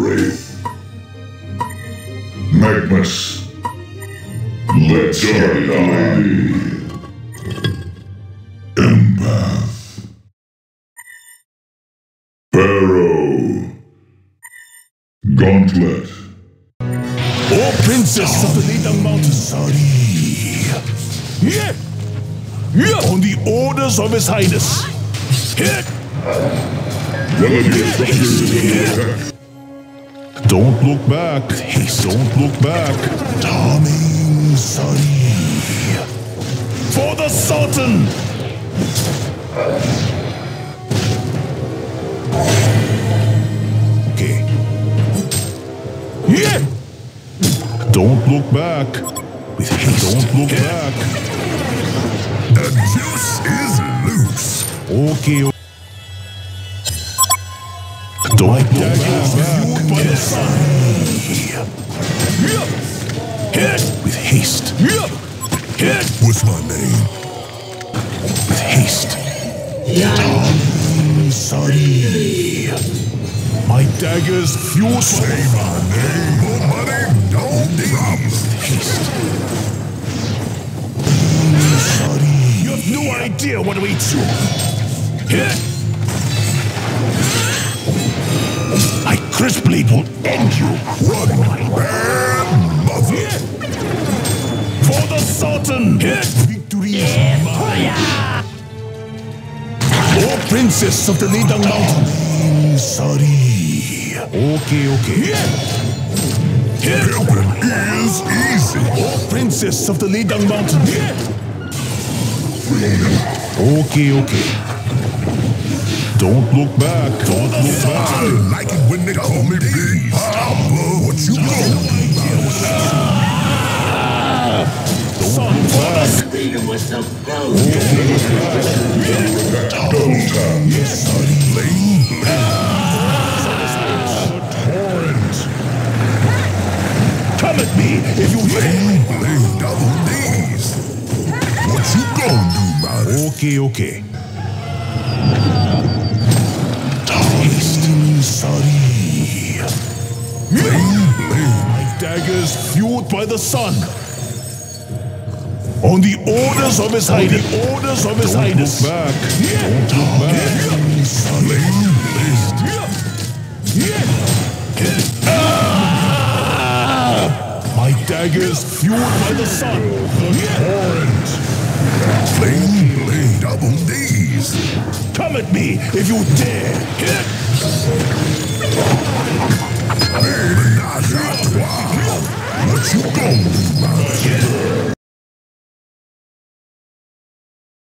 Wraith. Magnus. Let's Dark Lady. Empath. Pharaoh. Gauntlet. O Princess of the Lidang Mountains. Sorry. Yeah. Yeah. On the orders of His Highness. Hit. One of your structures is under attack. Don't look back. Don't look back. Tommy, sorry. For the Sultan. Okay. Yeah. Don't look back. With haste. Don't look back. The juice is loose. Okay. Don't look back. By the sun. Hit. With haste. Hit. What's my name? With haste. Tom, sorry. My daggers fuel. Say my name. More money, no problems. Haste. Sorry. You have no idea what awaits you. Hit. My crisp blade will end you. Run, bad mother. For the Sultan. Hit. Victory is mine. Oh, Princess of the Lidang Mountain. Sorry. Okay. Helping is easy. Oh, Princess of the Lidang Mountain. Okay. Don't look back. Don't look back. I like it when they call me Big Papa. What you gonna Son, for the Freedom was so close. Double time. Torrent. Come at me if you dare. Blade double D's. What you gonna do about it? Okay. Haste. Sorry. My daggers fueled by the sun. On the orders of His Highness. Don't look back. Don't look back. My daggers fueled by the sun. Torrent. Flame blade double D's. Come at me if you dare. Menage a trois. What you gonna do about it?